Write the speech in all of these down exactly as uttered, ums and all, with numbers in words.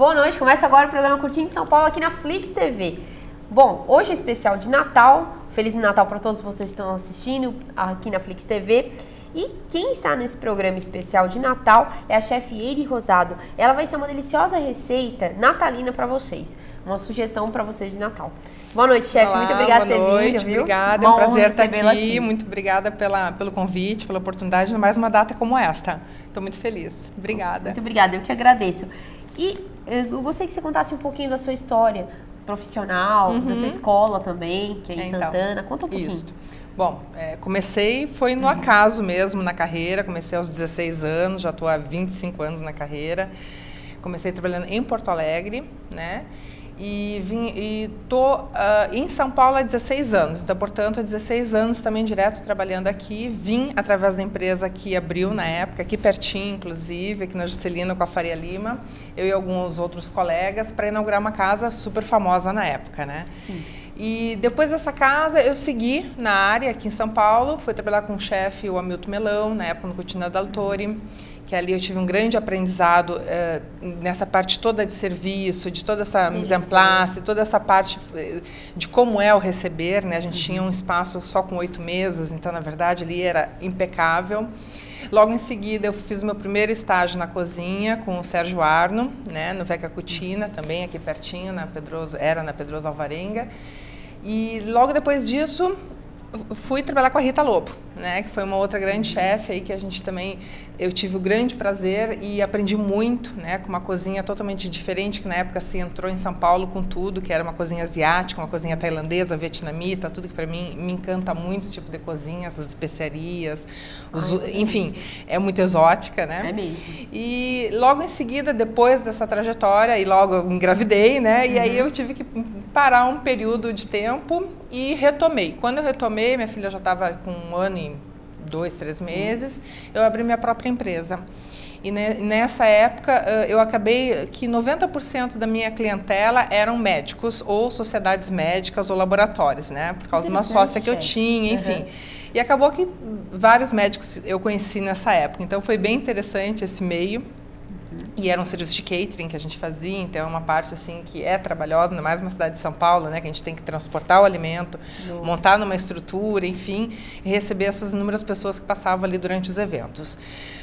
Boa noite, começa agora o programa Curtindo São Paulo aqui na Flix T V. Bom, hoje é especial de Natal, Feliz Natal para todos vocês que estão assistindo aqui na Flix T V. E quem está nesse programa especial de Natal é a chefe Eire Rosado. Ela vai ser uma deliciosa receita natalina para vocês, uma sugestão para vocês de Natal. Boa noite, chefe. Muito obrigada por ter vindo. Boa noite, obrigada. É um prazer estar aqui. aqui. Muito obrigada pela, pelo convite, pela oportunidade de mais uma data como esta. Estou muito feliz. Obrigada. Muito obrigada, eu que agradeço. E eu gostaria que você contasse um pouquinho da sua história profissional, uhum. da sua escola também, que é em então, Santana. Conta um pouquinho. Isso. Bom, é, comecei, foi no uhum. acaso mesmo na carreira, comecei aos dezesseis anos, já estou há vinte e cinco anos na carreira. Comecei trabalhando em Porto Alegre, né? E vim e tô uh, em São Paulo há dezesseis anos, então, portanto, há dezesseis anos também direto trabalhando aqui. Vim através da empresa que abriu na época, aqui pertinho, inclusive, aqui na Juscelino com a Faria Lima, eu e alguns outros colegas, para inaugurar uma casa super famosa na época, né? Sim. E depois dessa casa, eu segui na área aqui em São Paulo, fui trabalhar com o chefe, o Hamilton Melão, na época no Cucina Daltori, que ali eu tive um grande aprendizado uh, nessa parte toda de serviço, de toda essa mise en place, toda essa parte de como é o receber, né? A gente uhum. tinha um espaço só com oito mesas, então, na verdade, ali era impecável. Logo em seguida, eu fiz meu primeiro estágio na cozinha com o Sérgio Arno, né? No Vecca Cucina, também aqui pertinho, na Pedroso, era na Pedroso Alvarenga. E logo depois disso, fui trabalhar com a Rita Lobo, né, que foi uma outra grande chefe aí que a gente também, eu tive o grande prazer e aprendi muito, né, com uma cozinha totalmente diferente, que na época assim entrou em São Paulo com tudo, que era uma cozinha asiática, uma cozinha tailandesa, vietnamita, tudo que para mim me encanta muito, esse tipo de cozinha, essas especiarias, os, Ai, enfim, é muito exótica, né? É mesmo. E logo em seguida, depois dessa trajetória, e logo eu engravidei, né, uhum. e aí eu tive que parar um período de tempo e retomei. Quando eu retomei, minha filha já estava com um ano e dois, três Sim. meses, eu abri minha própria empresa. E ne, nessa época, eu acabei que noventa por cento da minha clientela eram médicos, ou sociedades médicas, ou laboratórios, né? Por causa de uma sócia que eu tinha, enfim. Uhum. E acabou que vários médicos eu conheci nessa época. Então, foi bem interessante esse meio. E era um serviço de catering que a gente fazia, então é uma parte assim que é trabalhosa, ainda mais numa cidade de São Paulo, né, que a gente tem que transportar o alimento, Nossa. montar numa estrutura, enfim, e receber essas inúmeras pessoas que passavam ali durante os eventos.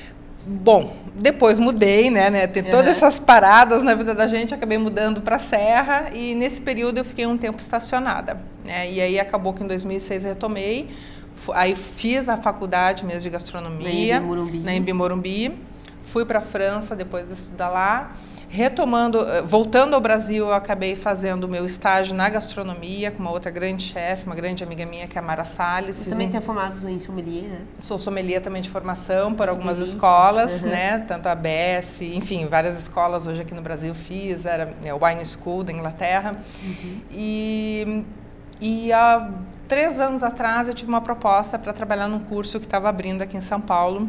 Bom, depois mudei, né, né tem todas uhum. essas paradas na vida da gente, acabei mudando para a Serra e nesse período eu fiquei um tempo estacionada, né, e aí acabou que em dois mil e seis retomei, aí fiz a faculdade mesmo de gastronomia na Embi Morumbi. Fui para a França depois de estudar lá, retomando, voltando ao Brasil, eu acabei fazendo o meu estágio na gastronomia com uma outra grande chefe, uma grande amiga minha, que é a Mara Salles. Você também tem formado em sommelier, né? Sou sommelier também de formação por algumas Delícia. escolas, uhum. né? Tanto a B S, enfim, várias escolas hoje aqui no Brasil fiz, era a Wine School da Inglaterra. Uhum. E, e há três anos atrás eu tive uma proposta para trabalhar num curso que estava abrindo aqui em São Paulo,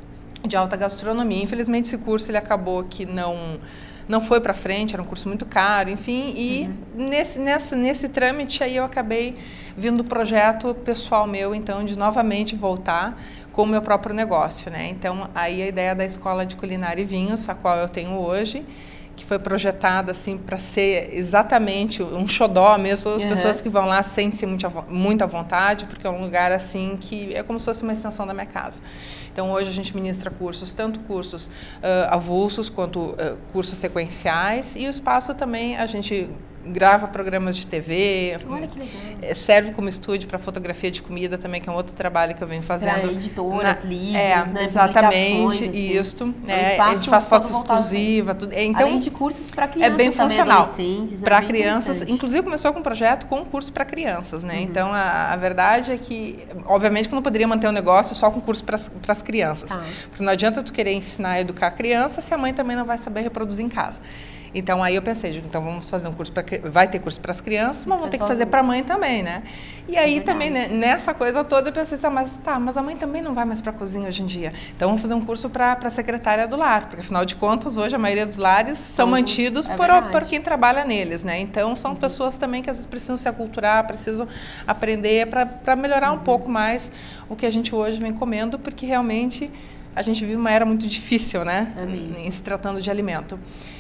de alta gastronomia. Infelizmente esse curso ele acabou que não não foi para frente, era um curso muito caro, enfim, e uhum. nesse nessa nesse trâmite aí eu acabei vindo o projeto pessoal meu, então, de novamente voltar com o meu próprio negócio, né? Então, aí a ideia da Escola de Culinária e Vinhos, a qual eu tenho hoje, que foi projetada assim para ser exatamente um xodó mesmo, todas as uhum. pessoas que vão lá sentem-se muito, muito à vontade, porque é um lugar assim que é como se fosse uma extensão da minha casa. Então hoje a gente ministra cursos, tanto cursos uh, avulsos quanto uh, cursos sequenciais, e o espaço também a gente grava programas de T V, Olha que legal. serve como estúdio para fotografia de comida também, que é um outro trabalho que eu venho fazendo. Pra editoras, na, livros, é, né, exatamente, assim. isso. É, um a gente faz fotos exclusivas. Então, além de cursos para crianças, é bem funcional. Para né, crianças, inclusive começou com um projeto com um curso para crianças, né? Uhum. Então a, a verdade é que, obviamente, que eu não poderia manter o um negócio só com curso para as crianças, ah. porque não adianta tu querer ensinar e educar a criança se a mãe também não vai saber reproduzir em casa. Então, aí eu pensei, então vamos fazer um curso, pra, vai ter curso para as crianças, mas vamos ter que fazer para a mãe também, né? E aí é também, né, nessa coisa toda, eu pensei, ah, mas tá, mas a mãe também não vai mais para a cozinha hoje em dia. Então, vamos fazer um curso para a secretária do lar, porque afinal de contas, hoje a maioria dos lares são uhum. mantidos é por, por quem trabalha neles, né? Então, são uhum. pessoas também que às vezes precisam se aculturar, precisam aprender para melhorar uhum. um pouco mais o que a gente hoje vem comendo, porque realmente a gente vive uma era muito difícil, né? É mesmo. Em se tratando de alimento.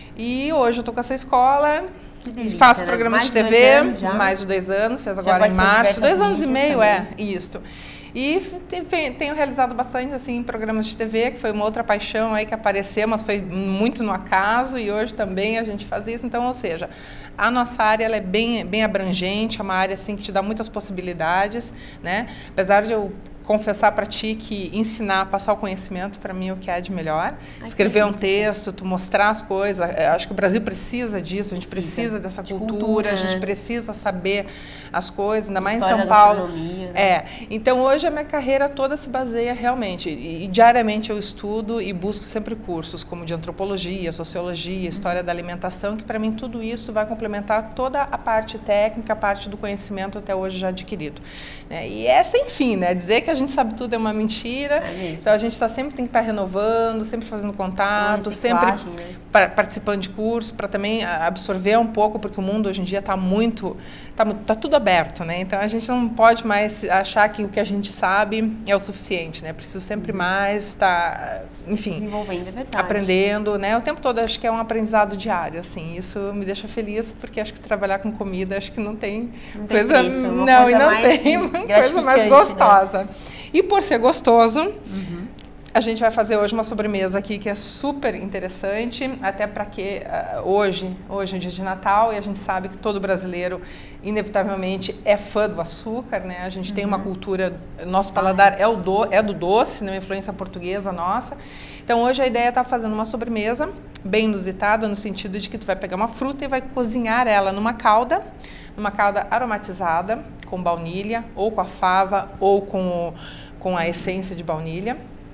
E hoje eu tô com essa escola, Que delícia, faço né? programas Mais de de T V, dois anos já? mais de dois anos, fez Já agora em participou de março, dois diversas anos e mídias meio, também. é, isto. E te- tenho realizado bastante assim programas de T V, que foi uma outra paixão aí que apareceu, mas foi muito no acaso, e hoje também a gente faz isso. Então, ou seja, a nossa área ela é bem, bem abrangente, é uma área assim que te dá muitas possibilidades, né? Apesar de eu confessar para ti que ensinar, passar o conhecimento, para mim é o que há de melhor. Ai, Escrever um delícia, texto, tu mostrar as coisas. Eu acho que o Brasil precisa disso, a gente precisa, precisa dessa de cultura, cultura, a gente né? precisa saber as coisas, ainda mais História em São da Paulo. gastronomia, né? É. Então hoje a minha carreira toda se baseia realmente, e, e diariamente eu estudo e busco sempre cursos como de antropologia, sociologia, história da alimentação, que para mim tudo isso vai complementar toda a parte técnica, a parte do conhecimento até hoje já adquirido. Né? E essa, enfim, né? Dizer que a gente sabe tudo é uma mentira. É mesmo. Então a gente tá, sempre tem que estar tá renovando, sempre fazendo contato, Então, sempre reciclagem, né? pa participando de cursos para também absorver um pouco, porque o mundo hoje em dia está muito, tá, tá tudo aberto, né? Então a gente não pode mais achar que o que a gente sabe é o suficiente, né? Preciso sempre mais estar, enfim, Desenvolvendo, é verdade. aprendendo, né? O tempo todo acho que é um aprendizado diário, assim. Isso me deixa feliz porque acho que trabalhar com comida acho que não tem, Não tem coisa, preço, uma não, coisa e não mais tem uma coisa mais gratificante, gostosa. Né? E por ser gostoso, Uhum. a gente vai fazer hoje uma sobremesa aqui que é super interessante, até para que uh, hoje, hoje é dia de Natal e a gente sabe que todo brasileiro inevitavelmente é fã do açúcar, né? A gente uhum. tem uma cultura, nosso paladar é, o do, é do doce, né? Uma influência portuguesa nossa. Então hoje a ideia é estar fazendo uma sobremesa bem inusitada no sentido de que tu vai pegar uma fruta e vai cozinhar ela numa calda, numa calda aromatizada com baunilha ou com a fava ou com, o, com a essência de baunilha.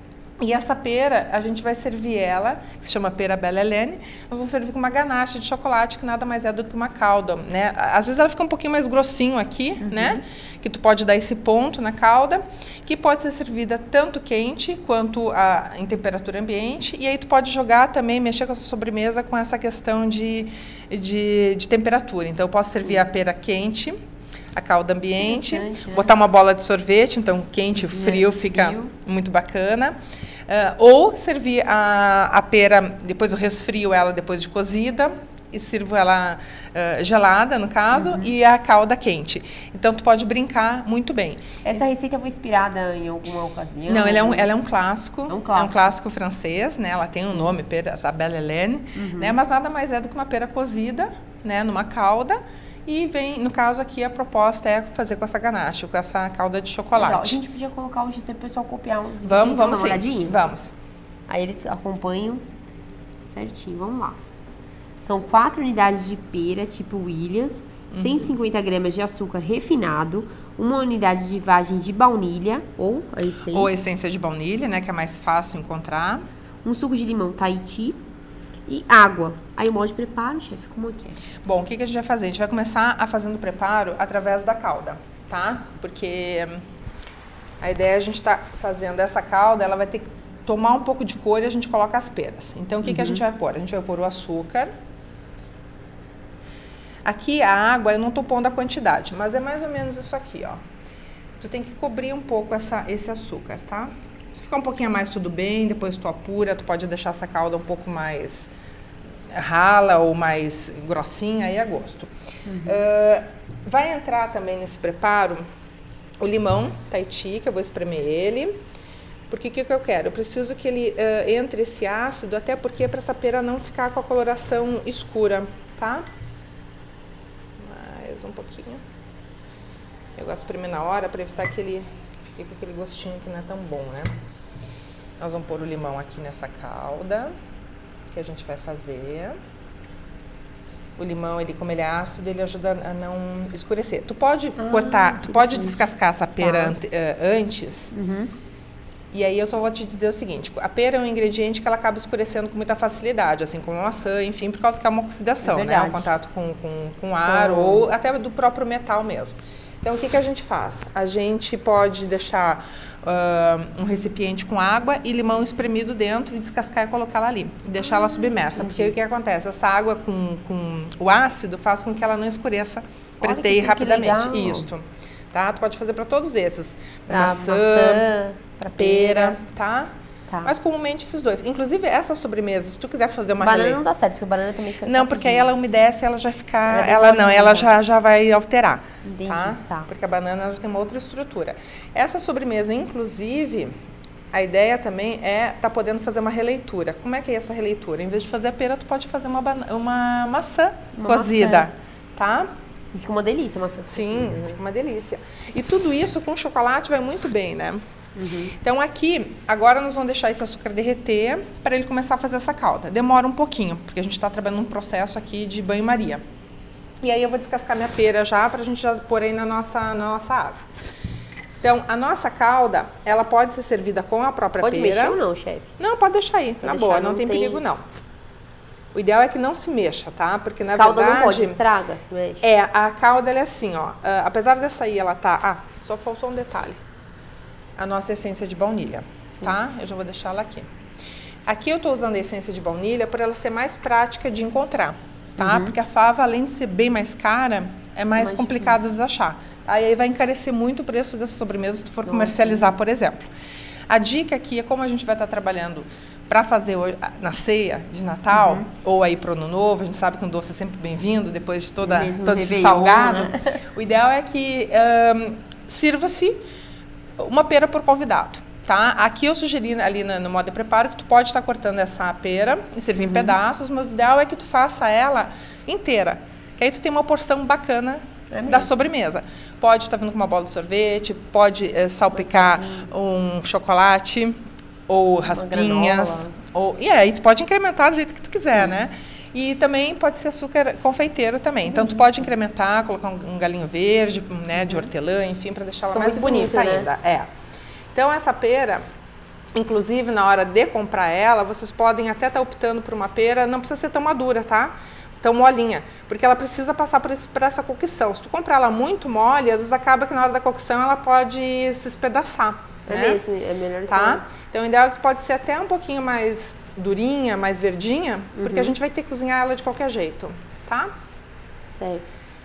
E essa pera, a gente vai servir ela, que se chama pera Belle Hélène, nós vamos servir com uma ganache de chocolate, que nada mais é do que uma calda, né? Às vezes ela fica um pouquinho mais grossinho aqui, uhum. né? Que tu pode dar esse ponto na calda, que pode ser servida tanto quente quanto a, em temperatura ambiente, e aí tu pode jogar também, mexer com a sua sobremesa com essa questão de, de, de temperatura. Então eu posso servir Sim. a pera quente, a calda ambiente, né? Botar uma bola de sorvete, então quente e frio fica frio. muito bacana. Uh, ou servir a, a pera, depois eu resfrio ela depois de cozida e sirvo ela uh, gelada, no caso, uhum. e a calda quente. Então, tu pode brincar muito bem. Essa receita foi inspirada em alguma ocasião? Não, ela é um, ela é um clássico. É um clássico. É um clássico francês, né? Ela tem Sim. um nome, pera, a Belle Hélène, uhum. né? Mas nada mais é do que uma pera cozida, né? Numa calda. E vem, no caso aqui, a proposta é fazer com essa ganache, com essa calda de chocolate. Legal. A gente podia colocar hoje se o pessoal copiar uns Vamos, vamos sim. Olhadinha? Vamos. Aí eles acompanham certinho. Vamos lá. São quatro unidades de pera, tipo Williams, uhum. cento e cinquenta gramas de açúcar refinado, uma unidade de vagem de baunilha, ou a essência. Ou a essência de baunilha, né, que é mais fácil encontrar. Um suco de limão Tahiti. E água. Aí o modo de preparo, chefe, como é que é? Bom, o que, que a gente vai fazer? A gente vai começar a fazer o preparo através da calda, tá? Porque a ideia é a gente tá fazendo essa calda, ela vai ter que tomar um pouco de cor e a gente coloca as peras. Então, o que, uhum. que a gente vai pôr? A gente vai pôr o açúcar. Aqui a água, eu não tô pondo a quantidade, mas é mais ou menos isso aqui, ó. Tu tem que cobrir um pouco essa, esse açúcar, tá? Se ficar um pouquinho a mais, tudo bem, depois tu apura, tu pode deixar essa calda um pouco mais rala ou mais grossinha, aí a gosto. Uhum. Uh, vai entrar também nesse preparo o limão Tahiti, que eu vou espremer ele, porque o que, que eu quero? Eu preciso que ele uh, entre esse ácido, até porque para essa pera não ficar com a coloração escura, tá? Mais um pouquinho. Eu gosto de espremer na hora para evitar que ele fique com aquele gostinho que não é tão bom, né? Nós vamos pôr o limão aqui nessa calda que a gente vai fazer. O limão, ele como ele é ácido, ele ajuda a não escurecer. Tu pode ah, cortar, tu pode descascar essa pera tá. ante, uh, antes. Uhum. E aí eu só vou te dizer o seguinte, a pera é um ingrediente que ela acaba escurecendo com muita facilidade, assim como a maçã, enfim, por causa que é uma oxidação, é né? O contato com, com, com ar oh. ou até do próprio metal mesmo. Então, o que, que a gente faz? A gente pode deixar uh, um recipiente com água e limão espremido dentro e descascar e colocar ela ali. E deixar ah, ela submersa. Entendi. Porque o que acontece? Essa água com, com o ácido faz com que ela não escureça, preteie rapidamente. Isso. Tá? Tu pode fazer para todos esses. Pra maçã, maçã para pera, tá? Tá. Mas comumente esses dois. Inclusive, essa sobremesa, se tu quiser fazer uma Banana rele... não dá certo, porque banana também fica Não, porque aí ela umedece, ela já fica... Ela, ela não, ela então. já, já vai alterar. Entendi, tá? tá. Porque a banana ela já tem uma outra estrutura. Essa sobremesa, inclusive, a ideia também é tá podendo fazer uma releitura. Como é que é essa releitura? Em vez de fazer a pera, tu pode fazer uma, uma maçã uma cozida, maçã. tá? E fica uma delícia, maçã. Sim, fica uma delícia. E tudo isso com chocolate vai muito bem, né? Uhum. Então aqui, agora nós vamos deixar esse açúcar derreter para ele começar a fazer essa calda. Demora um pouquinho, porque a gente está trabalhando num processo aqui de banho-maria. E aí eu vou descascar minha pera já, para a gente já pôr aí na nossa, na nossa água. Então, a nossa calda, ela pode ser servida com a própria pode pera. Pode mexer ou não, chefe? Não, pode deixar aí, pode na deixar, boa, não, não tem, tem perigo não. O ideal é que não se mexa, tá? Porque na calda verdade... Calda não pode, estraga, se mexe? É, a calda ela é assim, ó. Uh, apesar dessa aí, ela tá... Ah, só faltou um detalhe. A nossa essência de baunilha, Sim. tá? Eu já vou deixar ela aqui. Aqui eu tô usando a essência de baunilha por ela ser mais prática de encontrar, tá? Uhum. Porque a fava, além de ser bem mais cara, é mais, mais complicado difícil. de achar. Aí vai encarecer muito o preço dessa sobremesa se tu for Nossa, comercializar, por exemplo. A dica aqui é como a gente vai estar trabalhando para fazer na ceia de Natal, uhum. ou aí para o Ano Novo, a gente sabe que um doce é sempre bem-vindo, depois de toda, todo esse salgado. Né? O ideal é que um, sirva-se uma pera por convidado, tá? Aqui eu sugeri ali no, no modo de preparo que tu pode estar cortando essa pera e servir uhum. em pedaços, mas o ideal é que tu faça ela inteira, que aí tu tem uma porção bacana é da sobremesa. Pode estar vindo com uma bola de sorvete, pode é, salpicar um chocolate ou raspinhas. Ou, e aí tu pode incrementar do jeito que tu quiser, Sim. né? E também pode ser açúcar confeiteiro também. Então, tu pode incrementar, colocar um, um galinho verde, né, de hortelã, enfim, para deixar ela Ficou mais bonita bonito, ainda. Né? É. Então, essa pera, inclusive, na hora de comprar ela, vocês podem até estar optando por uma pera, não precisa ser tão madura, tá? Tão molinha, porque ela precisa passar por, esse, por essa cocção. Se tu comprar ela muito mole, às vezes acaba que na hora da cocção ela pode se espedaçar. É né? mesmo, é melhor tá? ser. Então, o ideal é que pode ser até um pouquinho mais durinha, mais verdinha, uhum. porque a gente vai ter que cozinhar ela de qualquer jeito, tá? Certo.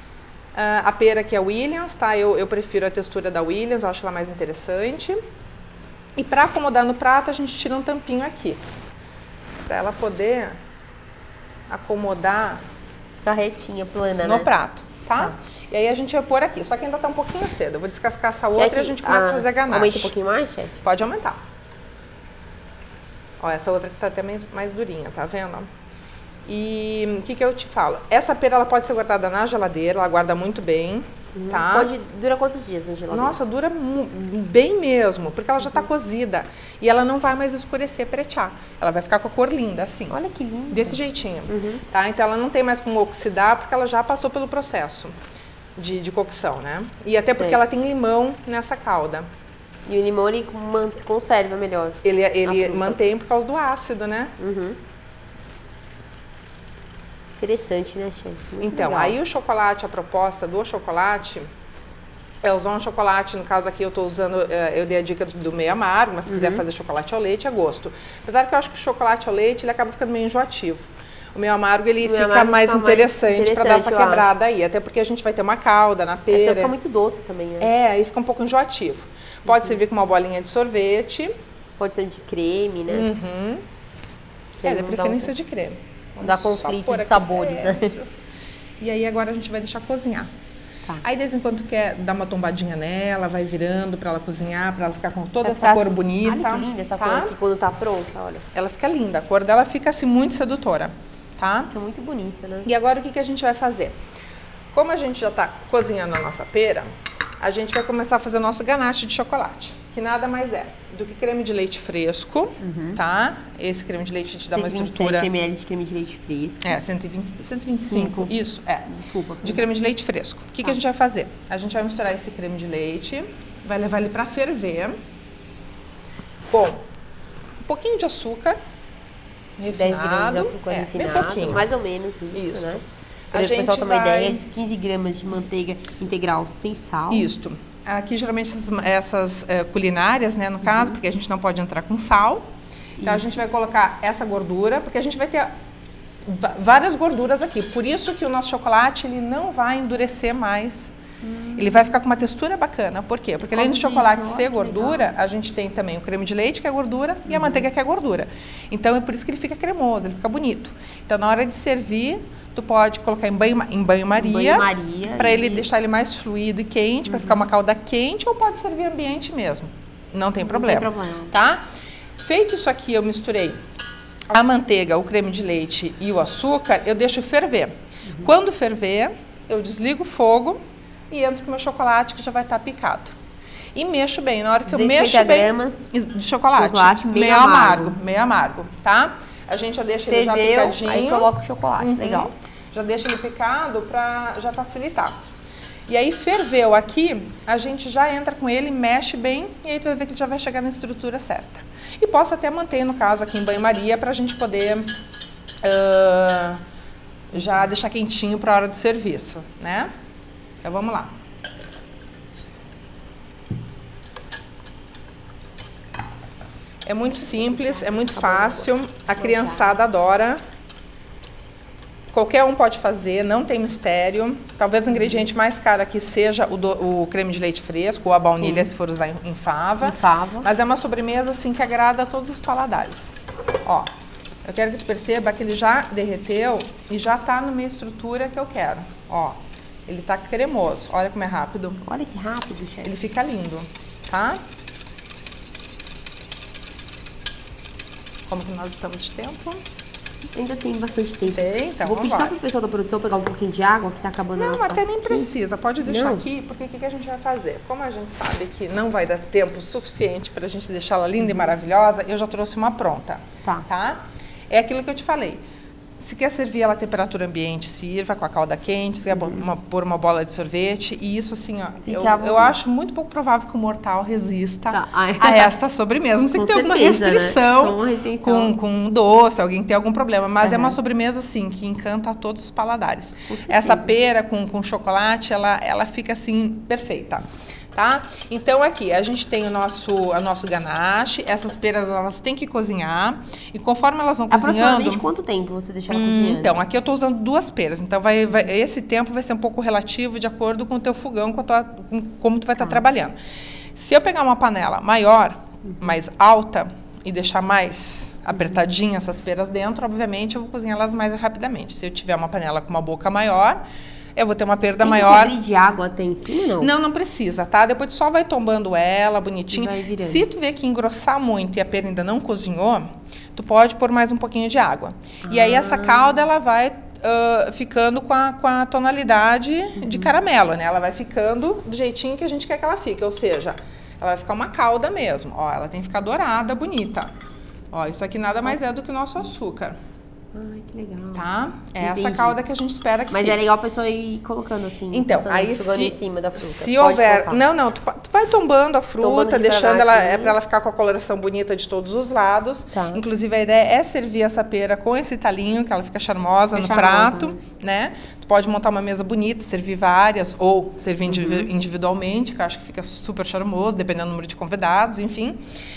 Uh, a pera aqui é Williams, tá? Eu, eu prefiro a textura da Williams, eu acho ela mais interessante. E para acomodar no prato, a gente tira um tampinho aqui, para ela poder acomodar... Ficar retinha, plana, no né? prato, tá? tá? E aí a gente vai pôr aqui, só que ainda tá um pouquinho cedo. Eu vou descascar essa outra aqui, e a gente começa ah, a fazer a ganache. Aumenta um pouquinho mais, chefe? Pode aumentar. Ó, essa outra que tá até mais, mais durinha, tá vendo? E o que que eu te falo? Essa pera, ela pode ser guardada na geladeira, ela guarda muito bem, uhum. tá? Pode, dura quantos dias na geladeira? Nossa, dura bem mesmo, porque ela já tá uhum. cozida. E ela não vai mais escurecer, pretear. Ela vai ficar com a cor linda, assim. Olha que linda. Desse jeitinho, uhum. tá? Então ela não tem mais como oxidar, porque ela já passou pelo processo de, de cocção, né? E até certo. porque ela tem limão nessa calda. E o limão, ele conserva melhor. Ele, ele mantém por causa do ácido, né? Uhum. Interessante, né, chefe? Então, legal. aí o chocolate, a proposta do chocolate é usar um chocolate, no caso aqui eu estou usando, eu dei a dica do meio amargo, mas se uhum. quiser fazer chocolate ao leite, é gosto. Apesar que eu acho que o chocolate ao leite, ele acaba ficando meio enjoativo. O meio amargo, ele fica amargo mais, fica interessante, mais interessante para dar essa quebrada acho. aí, até porque a gente vai ter uma calda na pera. Essa fica muito doce também, né? É, aí fica um pouco enjoativo. Pode uhum. servir com uma bolinha de sorvete. Pode ser de creme, né? Uhum. É, da preferência um... de creme. Vamos dá conflito de sabores, dentro. né? E aí agora a gente vai deixar cozinhar. Tá. Aí de vez em quando tu quer dar uma tombadinha nela, vai virando para ela cozinhar, para ela ficar com toda vai essa ficar... cor bonita. Olha que linda essa tá? cor aqui quando tá pronta, olha. Ela fica linda, a cor dela fica assim muito sedutora, tá? Fica muito bonita, né? E agora o que, que a gente vai fazer? Como a gente já tá cozinhando a nossa pera, a gente vai começar a fazer o nosso ganache de chocolate, que nada mais é do que creme de leite fresco, uhum. tá? Esse creme de leite te dá uma estrutura... cento e vinte e sete mililitros de creme de leite fresco. É, cento e vinte, cento e vinte e cinco, isso, é. Desculpa. De creme de leite fresco. O que, ah. que a gente vai fazer? A gente vai misturar esse creme de leite, vai levar ele para ferver com um pouquinho de açúcar refinado. dez gramas de açúcar é, refinado, mais ou menos isso, isso. né? A o gente pessoal tem uma vai... ideia de quinze gramas de manteiga integral sem sal. Isso. Aqui, geralmente, essas, essas uh, culinárias, né, no caso, uhum. porque a gente não pode entrar com sal. Então, isso. a gente vai colocar essa gordura, porque a gente vai ter várias gorduras aqui. Por isso que o nosso chocolate, ele não vai endurecer mais Hum. Ele vai ficar com uma textura bacana. Por quê? Porque além do chocolate disso, ser ó, gordura, legal. a gente tem também o creme de leite, que é gordura, uhum. e a manteiga, que é gordura. Então, é por isso que ele fica cremoso, ele fica bonito. Então, na hora de servir, tu pode colocar em banho, em banho-maria, banho para e... ele deixar ele mais fluido e quente, uhum. para ficar uma calda quente, ou pode servir ambiente mesmo. Não tem problema. Não tem problema. Tá? Feito isso aqui, eu misturei a manteiga, o creme de leite e o açúcar, eu deixo ferver. Uhum. Quando ferver, eu desligo o fogo e entro com o meu chocolate, que já vai estar picado. E mexo bem. Na hora que eu mexo bem gramas de chocolate, chocolate meio, meio amargo. amargo, meio amargo, tá? A gente já deixa Ferveu, ele já picadinho. Aí coloca o chocolate, uhum. legal. Já deixa ele picado para já facilitar. E aí ferveu aqui, a gente já entra com ele, mexe bem, e aí tu vai ver que ele já vai chegar na estrutura certa. E posso até manter, no caso, aqui em banho-maria, para a gente poder uh, já deixar quentinho para a hora do serviço, né? Então vamos lá. É muito simples, é muito fácil, a criançada adora. Qualquer um pode fazer, não tem mistério. Talvez o ingrediente mais caro aqui seja o, do, o creme de leite fresco ou a baunilha, sim, se for usar em, em fava. Em fava. Mas é uma sobremesa assim que agrada a todos os paladares. Ó, eu quero que tu perceba que ele já derreteu e já tá na minha estrutura que eu quero. Ó, ele tá cremoso. Olha como é rápido. Olha que rápido, chefe. Ele fica lindo, tá? Como que nós estamos de tempo? Ainda tem bastante tempo. Tem, então vou pedir vambora. só para o pessoal da produção pegar um pouquinho de água, que tá acabando a Não, nossa até nem aqui. precisa. Pode deixar não. aqui, porque o que, que a gente vai fazer? Como a gente sabe que não vai dar tempo suficiente para a gente deixá-la linda e maravilhosa, eu já trouxe uma pronta. Tá. Tá? É aquilo que eu te falei. Se quer servir ela a temperatura ambiente, sirva com a calda quente, se quer uhum. uma, pôr uma bola de sorvete. E isso, assim, ó, eu, eu acho muito pouco provável que o mortal resista tá. a esta sobremesa. Não sei que tem alguma restrição, né? restrição. Com, com doce, alguém tem algum problema. Mas uhum. é uma sobremesa, assim, que encanta a todos os paladares. Essa pera com, com chocolate, ela, ela fica, assim, perfeita. Tá? Então aqui a gente tem o nosso, a nosso ganache, essas peras elas têm que cozinhar e conforme elas vão cozinhando... Aproximadamente quanto tempo você deixa ela hum, cozinhando? Então, aqui eu estou usando duas peras, então vai, vai, esse tempo vai ser um pouco relativo de acordo com o teu fogão, com, a tua, com como tu vai estar ah. trabalhando. Se eu pegar uma panela maior, uhum. mais alta e deixar mais uhum. apertadinha essas peras dentro, obviamente eu vou cozinhar elas mais rapidamente. Se eu tiver uma panela com uma boca maior... eu vou ter uma perda tem maior. Tem que de água até em cima, não? Não, não precisa, tá? Depois tu só vai tombando ela, bonitinho. Se tu vê que engrossar muito e a pera ainda não cozinhou, tu pode pôr mais um pouquinho de água. Ah. E aí essa calda, ela vai uh, ficando com a, com a tonalidade uhum. de caramelo, né? Ela vai ficando do jeitinho que a gente quer que ela fique. Ou seja, ela vai ficar uma calda mesmo. Ó, ela tem que ficar dourada, bonita. Ó, isso aqui nada mais Nossa. é do que o nosso açúcar. Ai, que legal. Tá? É Entendi. essa calda que a gente espera que Mas fique. é legal a pessoa ir colocando assim. Então, aí se, em cima da fruta. se Pode houver... colocar. Não, não, tu, tu vai tombando a fruta, tombando deixando ela... Assim. É pra ela ficar com a coloração bonita de todos os lados. Tá. Inclusive, a ideia é servir essa pera com esse talinho, que ela fica charmosa fica no charmosa, prato, né? né? Tu pode montar uma mesa bonita, servir várias, ou servir uhum. individualmente, que eu acho que fica super charmoso, dependendo do número de convidados, enfim.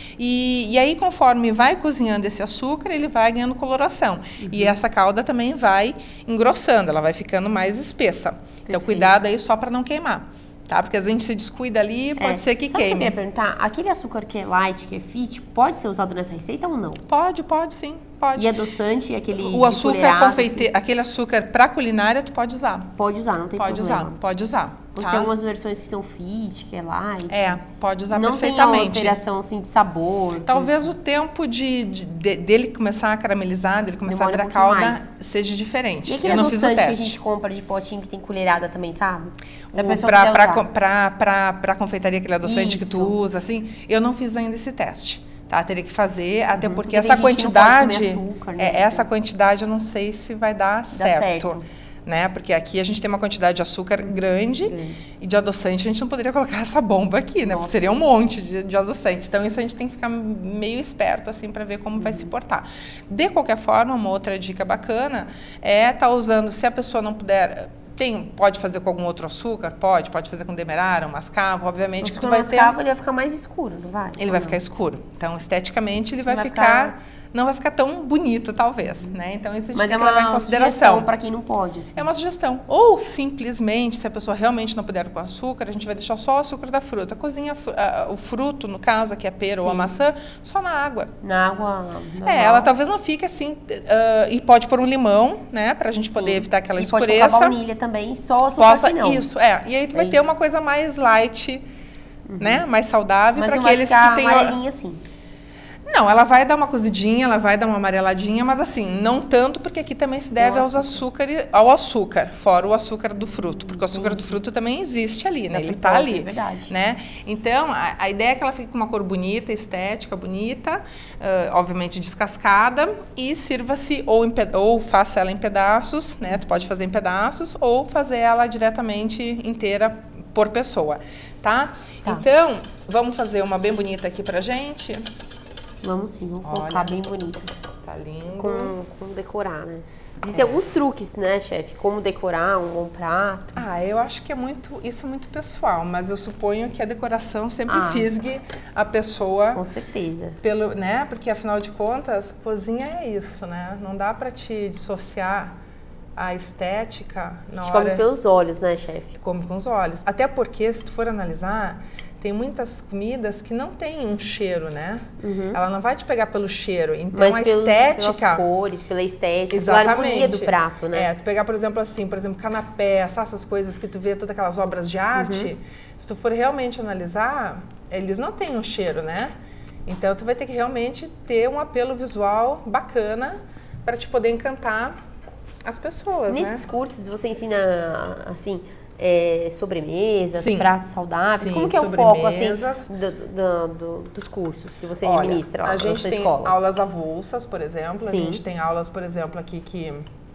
E, e aí, conforme vai cozinhando esse açúcar, ele vai ganhando coloração. Uhum. E essa calda também vai engrossando, ela vai ficando mais espessa. Perfeito. Então, cuidado aí só para não queimar. Tá? Porque às vezes a gente se descuida ali, pode é. ser que Sabe queime. O que eu queria perguntar? Aquele açúcar que é light, que é fit, pode ser usado nessa receita ou não? Pode, pode sim. Pode. E adoçante e aquele o açúcar confeite... assim. Aquele açúcar para culinária, tu pode usar. Pode usar, não tem pode problema. Pode usar, pode usar. Porque tá? tem algumas versões que são fit, que é light. É, pode usar não perfeitamente. Não tem alteração assim, de sabor. Talvez o tempo de, de, de, dele começar a caramelizar, dele começar Demora a virar um calda, mais. seja diferente. E aquele Eu não fiz o teste. Que a gente compra de potinho que tem colherada também, sabe? Se a pessoa pra, pra, pra, pra, pra confeitaria, aquele adoçante Isso. que tu usa, assim, eu não fiz ainda esse teste. Tá, teria que fazer, até uhum, porque, porque essa quantidade, açúcar, né? é, essa quantidade eu não sei se vai dar Dá certo, certo. Né? Porque aqui a gente tem uma quantidade de açúcar grande, grande e de adoçante a gente não poderia colocar essa bomba aqui, né? Porque seria um monte de, de adoçante. Então isso a gente tem que ficar meio esperto assim para ver como uhum. vai se portar. De qualquer forma, uma outra dica bacana é estar tá usando, se a pessoa não puder Tem, pode fazer com algum outro açúcar? Pode. Pode fazer com demerara, mascavo. Obviamente que tu vai ter... O mascavo ele vai ficar mais escuro, não vai? Ele vai não? ficar escuro. Então, esteticamente, ele vai, vai ficar, ficar não vai ficar tão bonito, talvez, né? Então isso a gente Mas tem é que levar em uma consideração. sugestão para quem não pode. Assim. É uma sugestão. Ou simplesmente, se a pessoa realmente não puder com açúcar, a gente vai deixar só o açúcar da fruta. Cozinha uh, o fruto, no caso, aqui a pera Sim. ou a maçã, só na água. Na água normal. É, ela talvez não fique assim, uh, e pode pôr um limão, né, pra gente Sim. poder evitar aquela e escureça. E pode colocar baunilha também, só o açúcar Possa, que não. Isso, é. E aí tu vai é ter isso. uma coisa mais light, uhum. né, mais saudável para aqueles vai ficar que têm... amarelinha assim. Não, ela vai dar uma cozidinha, ela vai dar uma amareladinha, mas assim, não tanto, porque aqui também se deve aos açúcar, ao açúcar, fora o açúcar do fruto, porque o açúcar Entendi. do fruto também existe ali, né? Da Ele está ali, é verdade. né? Então, a, a ideia é que ela fique com uma cor bonita, estética, bonita, uh, obviamente descascada, e sirva-se ou, ou faça ela em pedaços, né? Tu pode fazer em pedaços, ou fazer ela diretamente inteira por pessoa, tá? tá? Então, vamos fazer uma bem bonita aqui pra gente. Vamos sim, vamos Olha, colocar bem bonito. Tá lindo. Com, com decorar, né? Existem é. alguns truques, né, chefe? Como decorar um bom prato. Ah, eu acho que é muito, isso é muito pessoal, mas eu suponho que a decoração sempre ah, fisgue a pessoa. Com certeza. Pelo, né? Porque afinal de contas, cozinha é isso, né? Não dá pra te dissociar a estética na hora... come pelos olhos, né, chefe? Come com os olhos. Até porque, se tu for analisar, tem muitas comidas que não tem um cheiro, né? Uhum. Ela não vai te pegar pelo cheiro. Então, Mas a pelos, estética... pelas cores, pela estética, exatamente. pela harmonia do prato, né? É, tu pegar, por exemplo, assim, por exemplo, canapé, sabe essas coisas que tu vê, todas aquelas obras de arte, uhum. se tu for realmente analisar, eles não têm um cheiro, né? Então, tu vai ter que realmente ter um apelo visual bacana para te poder encantar as pessoas, Nesses né? cursos você ensina, assim, é, sobremesas, Sim. pratos saudáveis? Sim, como que é o foco, assim, do, do, do, dos cursos que você Olha, ministra lá a na gente sua tem escola? aulas avulsas, por exemplo. Sim. A gente tem aulas, por exemplo, aqui que...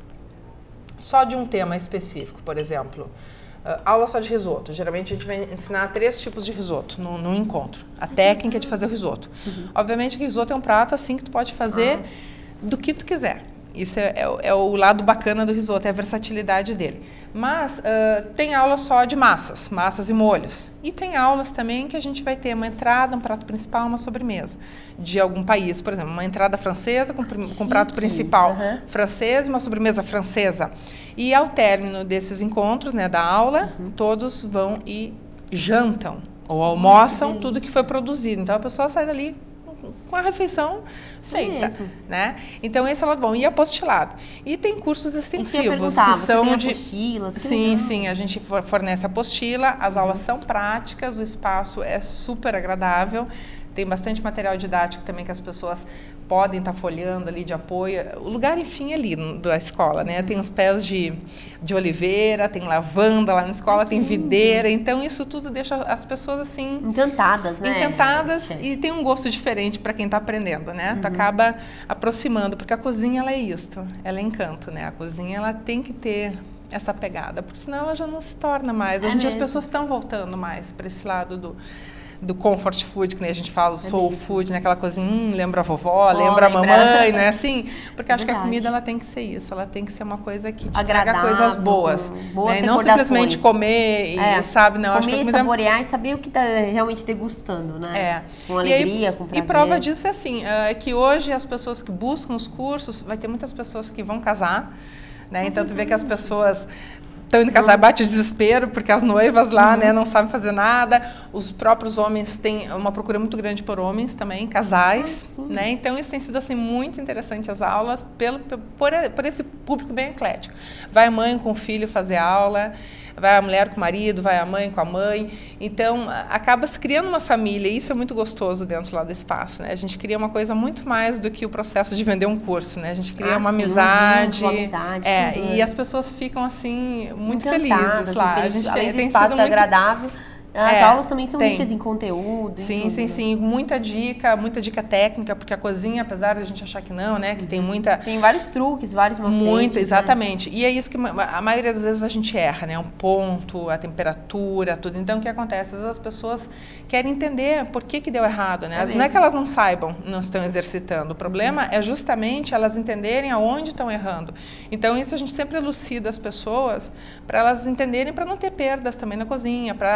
Só de um tema específico, por exemplo. Uh, aula só de risoto. Geralmente a gente vai ensinar três tipos de risoto no, no encontro. A técnica de fazer o risoto. Uhum. Obviamente que o risoto é um prato assim que tu pode fazer ah, do que tu quiser. Isso é, é, é o lado bacana do risoto, é a versatilidade dele. Mas uh, tem aula só de massas, massas e molhos. E tem aulas também que a gente vai ter uma entrada, um prato principal, uma sobremesa. De algum país, por exemplo, uma entrada francesa com, com prato principal uhum. francês e uma sobremesa francesa. E ao término desses encontros, né, da aula, uhum. todos vão e jantam ou almoçam que tudo que foi produzido. Então a pessoa sai dali com a refeição feita, é né? Então esse é o lado bom. E apostilado. E tem cursos extensivos que são tem de apostilas, que Sim, legal. sim, a gente fornece apostila, as uhum. aulas são práticas, o espaço é super agradável. Tem bastante material didático também que as pessoas podem estar folheando ali de apoio. O lugar, enfim, é lindo da escola, né? Uhum. Tem os pés de, de oliveira, tem lavanda lá na escola, tem videira. Então, isso tudo deixa as pessoas, assim... encantadas, né? Encantadas e tem um gosto diferente para quem está aprendendo, né? Uhum. Tu acaba aproximando, porque a cozinha, ela é isto. Ela é encanto, né? A cozinha, ela tem que ter essa pegada, porque senão ela já não se torna mais. Hoje em dia, as pessoas estão voltando mais para esse lado do... do comfort food, que nem a gente fala, o soul é food, né? Aquela coisinha, hum, lembra a vovó, oh, lembra a mamãe, não é assim? Porque acho que a comida, ela tem que ser isso, ela tem que ser uma coisa que te agradável, traga coisas boas, boas né? E não simplesmente comer e, é, sabe? Não, comer, acho que a comida... saborear e saber o que tá realmente degustando, né? É. Com alegria, e aí, com prazer. E prova disso é assim, é que hoje as pessoas que buscam os cursos, vai ter muitas pessoas que vão casar, né? Então, tu vê que as pessoas... estão indo casar, bate o desespero, porque as noivas lá, uhum. né, não sabem fazer nada. Os próprios homens têm uma procura muito grande por homens também, casais, ah, né? Então, isso tem sido, assim, muito interessante as aulas, pelo, por, por esse público bem eclético. Vai a mãe com o filho fazer aula, vai a mulher com o marido, vai a mãe com a mãe. Então, acaba se criando uma família, e isso é muito gostoso dentro lá do espaço, né? A gente cria uma coisa muito mais do que o processo de vender um curso, né? A gente cria ah, uma, sim, amizade, um vínculo, amizade. É, tudo. E as pessoas ficam, assim, muito felizes lá. Felizes. A gente além do espaço muito... agradável, as é, aulas também são tem. ricas em conteúdo. Sim, tudo, sim, né? sim. Muita dica, muita dica técnica, porque a cozinha, apesar de a gente achar que não, né? Que tem muita... Tem vários truques, vários macetes. Muito, exatamente. Né? E é isso que a maioria das vezes a gente erra, né? Um ponto, a temperatura, tudo. Então, o que acontece? Às vezes as pessoas querem entender por que que deu errado, né? É não é que elas não saibam, não estão exercitando. O problema é justamente elas entenderem aonde estão errando. Então, isso a gente sempre elucida as pessoas para elas entenderem, para não ter perdas também na cozinha, para agradar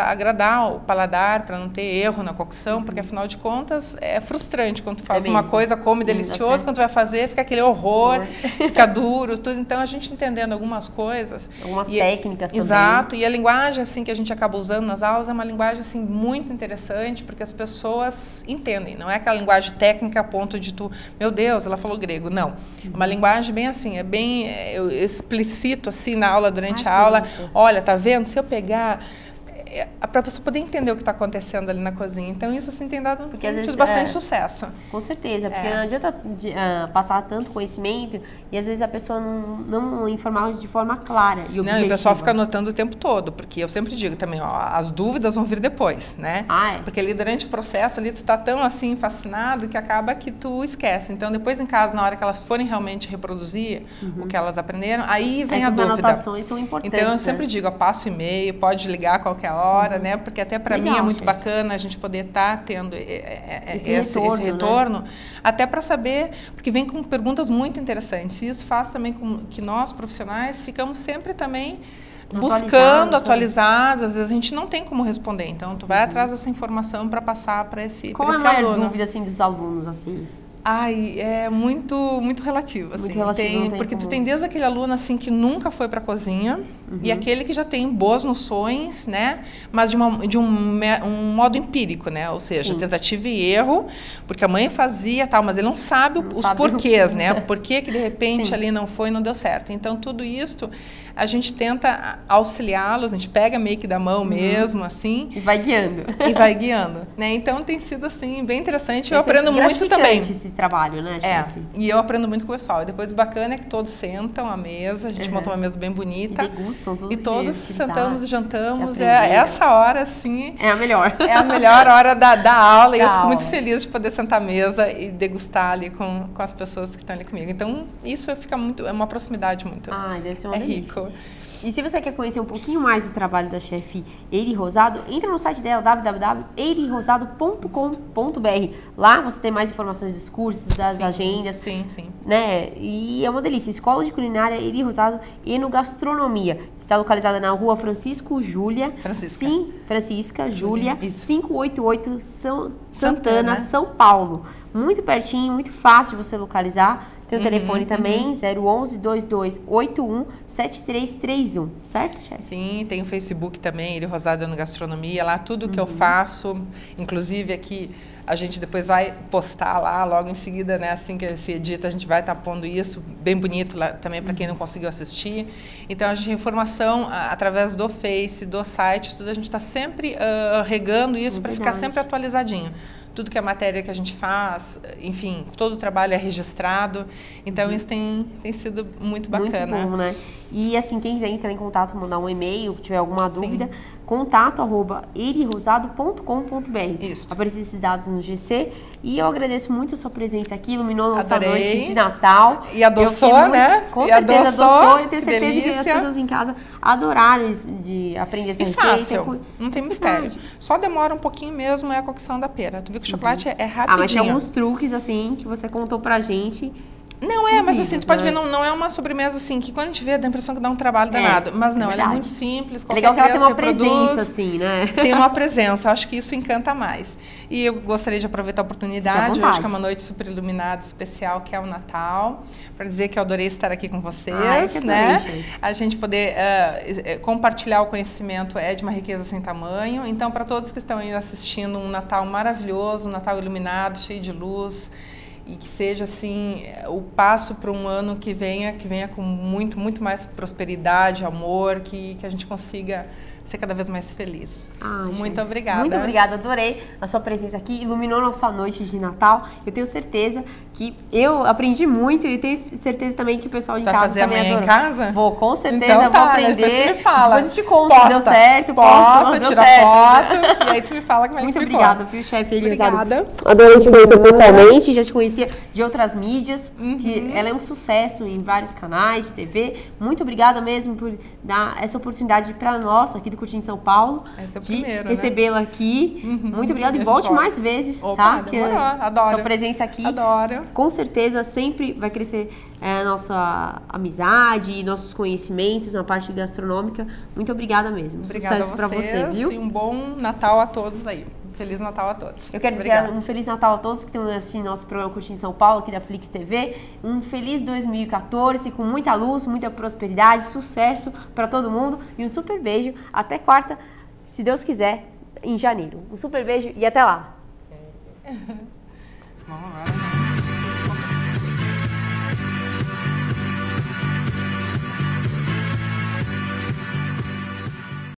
acomodar o paladar, para não ter erro na cocção, uhum. porque afinal de contas é frustrante quando tu faz é uma coisa, come delicioso, quando tu vai fazer fica aquele horror, uhum. fica duro, tudo. Então a gente entendendo algumas coisas. Algumas e, técnicas também. Exato, e a linguagem assim que a gente acaba usando nas aulas é uma linguagem assim muito interessante, porque as pessoas entendem, não é aquela linguagem técnica a ponto de tu, meu Deus, ela falou grego, não. Uhum. Uma linguagem bem assim, é bem é, eu explicito assim na aula, durante Ai, a aula, isso. olha, tá vendo? Se eu pegar para a pessoa poder entender o que está acontecendo ali na cozinha. Então, isso assim tem dado porque, tem tido bastante é, sucesso. Com certeza, porque é. não adianta de, uh, passar tanto conhecimento e às vezes a pessoa não, não informar de forma clara e objetiva. Não, e o pessoal fica anotando o tempo todo, porque eu sempre digo também, ó, as dúvidas vão vir depois, né? Ah, é. Porque ali durante o processo, ali tu está tão assim fascinado que acaba que tu esquece. Então, depois em casa, na hora que elas forem realmente reproduzir uhum. o que elas aprenderam, aí vem Essas a dúvida. Essas anotações são importantes. Então, eu né? sempre digo, ó, passa o e-mail, pode ligar a qualquer hora. Hora, uhum. né? Porque até para mim é muito chefe. bacana a gente poder estar tá tendo esse, esse retorno, esse retorno né? até para saber, porque vem com perguntas muito interessantes. E isso faz também com que nós, profissionais, ficamos sempre também buscando, atualizados. Às vezes a gente não tem como responder. Então, tu vai uhum. atrás dessa informação para passar para esse Qual pra esse é a maior aluno. dúvida assim, dos alunos? assim? Ai, é muito, muito relativo, assim. Muito relativo, tem, não tem porque como... tu tem desde aquele aluno, assim, que nunca foi para a cozinha uhum. e aquele que já tem boas noções, né? Mas de, uma, de um, um modo empírico, né? Ou seja, Sim. tentativa e erro, porque a mãe fazia tal, mas ele não sabe não os sabe porquês, o... né? Por que que de repente Sim. ali não foi e não deu certo. Então, tudo isso a gente tenta auxiliá-los, a gente pega meio que da mão uhum. mesmo, assim. E vai guiando. E vai guiando, né? Então, tem sido, assim, bem interessante. Eu aprendo muito também. Esse trabalho, né, chefe? É, e eu aprendo muito com o pessoal. E depois o bacana é que todos sentam à mesa, a gente uhum. monta uma mesa bem bonita. E degustam tudo. E todos sentamos e jantamos. E é essa hora, assim... É a melhor. É a melhor hora da, da aula. Da e eu fico aula. muito feliz de poder sentar à mesa e degustar ali com, com as pessoas que estão ali comigo. Então, isso fica muito... É uma proximidade muito... Ai, deve ser uma é delícia. rico. E se você quer conhecer um pouquinho mais do trabalho da chefe Eire Rosado, entra no site dela, w w w ponto eire rosado ponto com ponto b r. Lá você tem mais informações dos cursos, das sim, agendas. Sim, sim. Né? E é uma delícia. Escola de Culinária Eire Rosado Enogastronomia. Está localizada na rua Francisco Júlia. Francisca. Sim, Francisca Júlia, quinhentos e oitenta e oito São, Santana, Santana, São Paulo. Muito pertinho, muito fácil de você localizar. Tem o uhum, telefone também, uhum. zero onze, dois dois oito um, sete três três um, certo, chefe? Sim, tem o Facebook também, Eire Rosado Enogastronomia, lá tudo que uhum. eu faço, inclusive aqui a gente depois vai postar lá, logo em seguida, né, assim que se edita, a gente vai estar tá pondo isso, bem bonito lá também para quem não conseguiu assistir. Então, a gente tem informação a, através do Face, do site, tudo a gente está sempre uh, regando isso para ficar sempre atualizadinho. Tudo que é matéria que a gente faz, enfim, todo o trabalho é registrado. Então, uhum. isso tem, tem sido muito bacana. Muito bom, né? E, assim, quem quiser entrar em contato, mandar um e-mail, tiver alguma dúvida, Sim. contato arroba eire rosado ponto com ponto b r. Isso. Aparecem esses dados no G C. E eu agradeço muito a sua presença aqui, iluminou nossa Adorei. noite de Natal. E adoçou, muito, né? Com e certeza adoçou, adoçou. Eu tenho certeza que, delícia. as pessoas em casa adoraram de aprender essa e receita. Fácil, não tem mistério. Só demora um pouquinho mesmo é a cocção da pera. Tu viu que o chocolate uhum. é, é rapidinho. Ah, mas tem alguns truques, assim, que você contou pra gente. Não é, mas assim, tu pode né? ver, não, não é uma sobremesa assim, que quando a gente vê, dá a impressão que dá um trabalho danado. É, mas não, é ela é muito simples. É legal que ela tem uma reproduz, presença, assim, né? Tem uma presença, acho que isso encanta mais. E eu gostaria de aproveitar a oportunidade, hoje que é uma noite super iluminada, especial, que é o Natal, para dizer que eu adorei estar aqui com vocês, Ai, que né? adorei, a gente poder uh, compartilhar o conhecimento é de uma riqueza sem tamanho. Então, para todos que estão aí assistindo, um Natal maravilhoso, um Natal iluminado, cheio de luz, e que seja assim o passo para um ano que venha, que venha com muito, muito mais prosperidade, amor, que, que a gente consiga ser cada vez mais feliz. Ah, muito gente, obrigada. Muito obrigada, adorei a sua presença aqui, iluminou nossa noite de Natal. Eu tenho certeza que eu aprendi muito e tenho certeza também que o pessoal de Vai casa fazer também amanhã adorou. em casa? Vou, com certeza, então, tá, vou aprender. Depois você me fala. Depois eu te conto posta, se deu certo, posta, posta, deu tira certo. foto e aí tu me fala como é muito que ficou. Muito obrigada, viu, chefe Eire Rosado? Obrigada. Adorei te conhecer pessoalmente, já te conheci conhecia de outras mídias, Uhum. que ela é um sucesso em vários canais de T V. Muito obrigada mesmo por dar essa oportunidade para nós aqui do Curtindo São Paulo. Esse é o de primeiro, recebê-la aqui. Uhum. Muito obrigada e Beijo volte forte. mais vezes, Opa, tá? Que demorou. Adoro. sua presença aqui, Adoro. com certeza, sempre vai crescer é, a nossa amizade e nossos conhecimentos na parte gastronômica. Muito obrigada mesmo. Obrigada Sucesso para você, viu? E um bom Natal a todos aí. Feliz Natal a todos. Eu quero Obrigada. dizer um Feliz Natal a todos que estão assistindo nosso programa Curtindo São Paulo, aqui da Flix T V. Um feliz dois mil e quatorze, com muita luz, muita prosperidade, sucesso para todo mundo. E um super beijo. Até quarta, se Deus quiser, em janeiro. Um super beijo e até lá. Vamos lá.